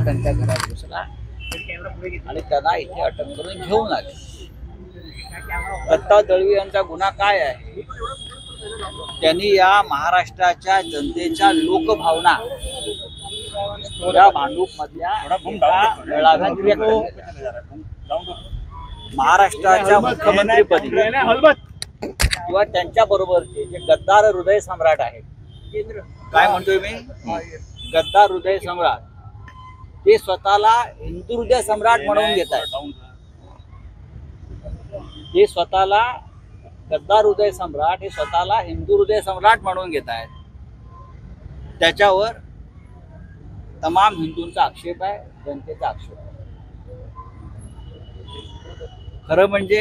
त्यांच्या घरात घुसला आणि त्यांना इथे अटक करून घेऊन आले. दत्ता दळवी यांचा गुन्हा काय आहे? त्यांनी या महाराष्ट्राच्या जनतेच्या लोकभावना या भांडूप मधल्या मेळाव्यात व्यक्त केल्या. महाराष्ट्राच्या मुख्यमंत्रीपदी किंवा त्यांच्या बरोबरचे जे गद्दार हृदय सम्राट आहेत, काय म्हणतोय मी, गद्दार हृदय सम्राट, ते स्वतःला हिंदू हृदय सम्राट म्हणून घेत आहेत. हे स्वतःला गद्दार हृदय सम्राट, हे स्वतःला हिंदू हृदय सम्राट म्हणून घेत आहेत. त्याच्यावर तमाम हिंदूंचा आक्षेप आहे, जनतेचा आक्षेप आहे. खरं म्हणजे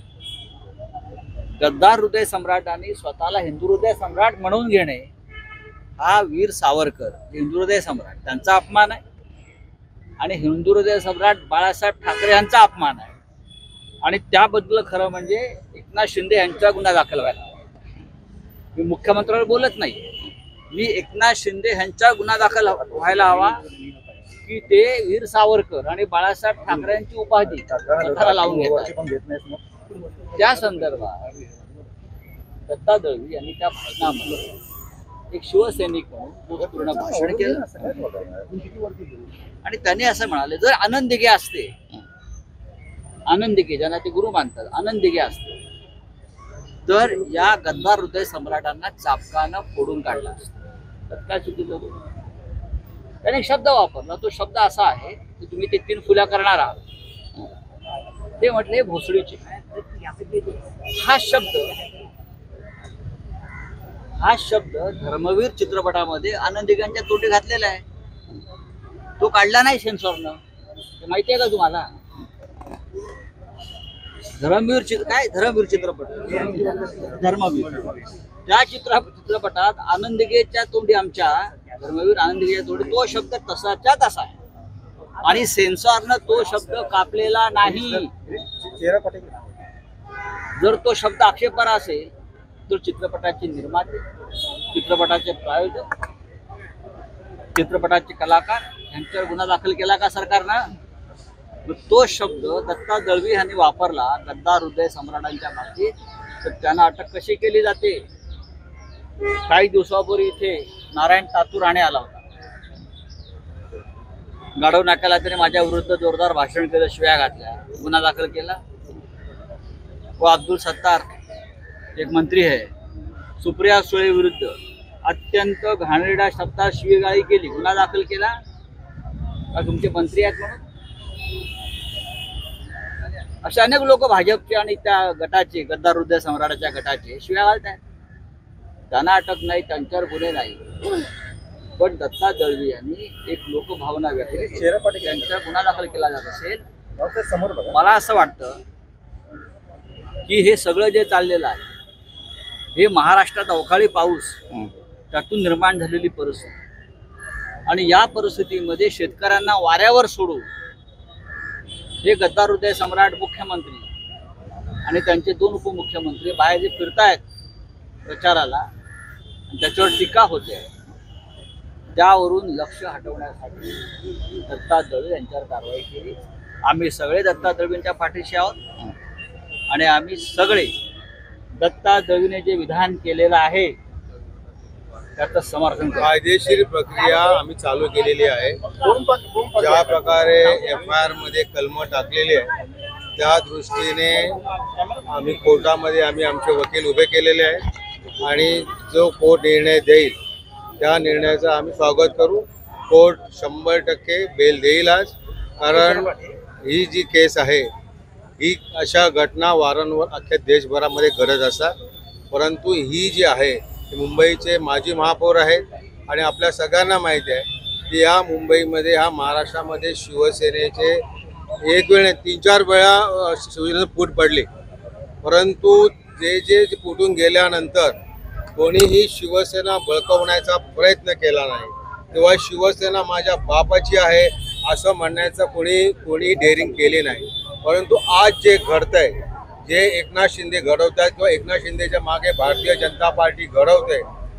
गद्दार हृदय सम्राटांनी स्वतःला हिंदू हृदय सम्राट म्हणून घेणे हा वीर सावरकर, हिंदू हृदय सम्राट, त्यांचा अपमान आहे आणि हिंदू हृदय सम्राट बाळासाहेब ठाकरे यांचा अपमान आहे. आणि त्याबद्दल खरं म्हणजे एकनाथ शिंदे यांचा गुन्हा दाखल व्हायला हवा. मी मुख्यमंत्र्यांवर बोलत नाही, मी एकनाथ शिंदे यांचा गुन्हा दाखल व्हायला हवा की ते वीर सावरकर आणि बाळासाहेब ठाकरे यांची उपाधी स्वतःला लावून घेतात. त्या संदर्भात दत्ता दळवी यांनी त्या भाषणामध्ये एक शिवसैनिक म्हणून पूर्ण भाषण केलं आणि त्यांनी असं म्हणाले, जर आनंद दिघे असते, आनंद दिघे ज्यांना ते गुरु मानतात, आनंद दिघे असते तर या गद्दार हृदय सम्राटांना चापकानं फोडून काढला असतं. तर काय चुकीचं होतं? त्याने एक शब्द वापरला, तो शब्द असा आहे की तुम्ही ते 3 फुल्या करणार आहात. ते म्हटले भोसडीचे. हा शब्द धर्मवीर चित्रपटामध्ये आनंद दिघांच्या तोटी घातलेला आहे. तो काढला नाही सेन्सॉरनं, ते माहिती आहे का तुम्हाला? धर्मवीर चित्रपट, धर्मवीर, त्या चित्रपटात आनंद दिघेच्या तोंडी, आमच्या धर्मवीर आनंद दिघेच्या तोंडी तो शब्द तसाच्या तसा आहे आणि सेन्सॉरनं तो शब्द कापलेला नाही. जर तो शब्द आक्षेपार्ह असेल तर चित्रपटाचे निर्माते, चित्रपटाचे प्रायोजक, चित्रपटाचे कलाकार यांच्यावर गुन्हा दाखल केला का सरकारनं? तो शब्द दत्ता दळवी यांनी वापरला गद्दार हृदय सम्राटांच्या बाबतीत, तर त्यांना अटक कशी केली जाते? काही दिवसापूर्वी इथे नारायण तातुराणे आला होता. गाढव नाक्याला त्याने माझ्या विरुद्ध जोरदार भाषण केलं, शिव्या घातल्या, गुन्हा दाखल केला. व अब्दुल सत्तार एक मंत्री आहे, सुप्रिया सुळे विरुद्ध अत्यंत घाणेरड्या शब्दात शिवीगाळी केली, गुन्हा दाखल केला. का तुमचे मंत्री आहेत म्हणून? असे अनेक लोक भाजपचे आणि त्या गटाचे, गद्दार हृदय सम्राटाच्या गटाचे शिव्या घालतात. त्यांना अटक नाही, त्यांच्यावर गुन्हे नाही. पण दत्ता दळवी यांनी एक लोकभावना व्यक्त केली, त्यांच्यावर गुन्हा दाखल केला जात असेल. मला असं वाटतं की हे सगळं जे चाललेलं आहे हे महाराष्ट्रात अवकाळी पाऊस, त्यातून निर्माण झालेली परिस्थिती आणि या परिस्थितीमध्ये शेतकऱ्यांना वाऱ्यावर सोडून हे गद्दार हृदय सम्राट मुख्यमंत्री आणि त्यांचे 2 उपमुख्यमंत्री बाहेर जे फिरतायत प्रचाराला आणि त्याच्यावर टीका होते, त्यावरून लक्ष हटवण्यासाठी दत्ता दळवी यांच्यावर कारवाई केली. आम्ही सगळे दत्ता दळवींच्या पाठीशी आहोत आणि आम्ही सगळे दत्ता दळवीने जे विधान केलेलं आहे त्याचं समर्थन करतो. कायदेशीर प्रक्रिया आम्ही चालू केलेली आहे. ज्या प्रकारे FIR मध्ये कलम टाकलेली आहे त्या दृष्टीने आम्ही कोर्टामध्ये आमचे वकील उभे केलेले आहेत आणि जो कोर्ट निर्णय देईल त्या निर्णयाचं आम्ही स्वागत करू. कोर्ट 100% बेल देईल आज, कारण ही जी केस आहे ही अशा घटना वारंवार अख्ख्या देशभरामध्ये घडत असतात. परंतु ही जी आहे ती मुंबईचे माजी महापौर आहेत आणि आपल्या सगळ्यांना माहिती आहे की या मुंबईमध्ये, हा महाराष्ट्रामध्ये शिवसेनेचे एक वेळ 3-4 वेळा शिवसेनेचं फूट पडली. परंतु जे फुटून गेल्यानंतर कोणीही शिवसेना बळकवण्याचा प्रयत्न केला नाही किंवा शिवसेना माझ्या बापाची आहे असं म्हणण्याचं कोणी डेअरिंग केली नाही. परंतु आज जे घडतंय, जे एकनाथ शिंदे घडवतात किंवा एकनाथ शिंदेच्या मागे भारतीय जनता पार्टी घडवते,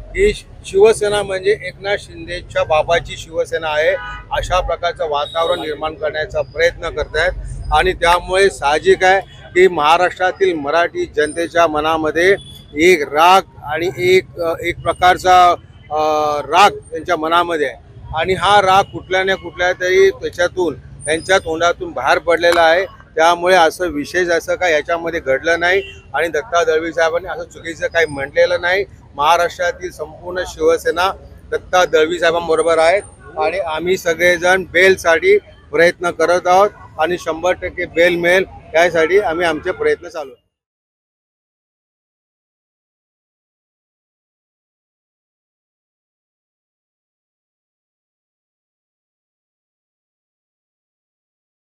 ही शिवसेना म्हणजे एकनाथ शिंदेच्या बाबाची शिवसेना आहे अशा प्रकारचं वातावरण निर्माण करण्याचा प्रयत्न करतायत आणि त्यामुळे साहजिक आहे की महाराष्ट्रातील मराठी जनतेच्या मनामध्ये एक राग आणि एक प्रकारचा राग त्यांच्या मनामध्ये आहे आणि हा राग कुठल्या ना कुठल्या तरी त्याच्यातून त्यांच्या तोंडातून बाहेर पडलेला आहे. त्यामुळे असं विशेष असं काय याच्यामध्ये घडलं नाही आणि दत्ता दळवी साहेबांनी असं चुकीचं काही म्हटलेलं नाही. महाराष्ट्रातील संपूर्ण शिवसेना दत्ता दळवी साहेबांबरोबर आहेत आणि आम्ही सगळेजण बेलसाठी प्रयत्न करत आहोत आणि 100% बेल मिळेल यासाठी आम्ही आमचे प्रयत्न चालू आहेत.